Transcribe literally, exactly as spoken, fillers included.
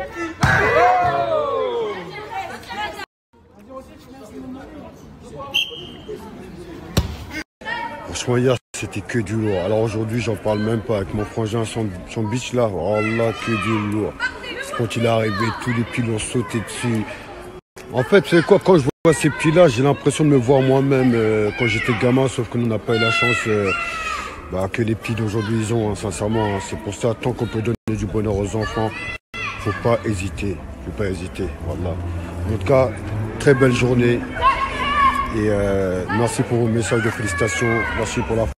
Franchement, hier, c'était que du lourd. Alors aujourd'hui, j'en parle même pas. Avec mon frangin, son, son bitch là, oh là, que du lourd. Quand il est arrivé, tous les pieds l'ont sauté dessus. En fait, tu sais quoi, quand je vois ces pieds-là, j'ai l'impression de me voir moi-même euh, quand j'étais gamin, sauf que nous, on n'a pas eu la chance euh, bah, que les pieds d'aujourd'hui, ils ont, hein, sincèrement. Hein. C'est pour ça, tant qu'on peut donner du bonheur aux enfants, faut pas hésiter. Faut pas hésiter, voilà. En tout cas, très belle journée. Et euh, merci pour vos messages de félicitations. Merci pour la